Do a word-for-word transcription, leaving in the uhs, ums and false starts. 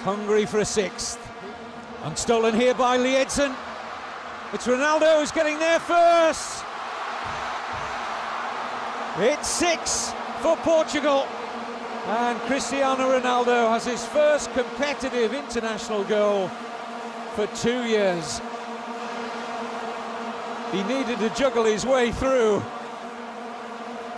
hungry for a sixth. And stolen here by Liedson. It's Ronaldo who's getting there first. It's six for Portugal. And Cristiano Ronaldo has his first competitive international goal for two years. He needed to juggle his way through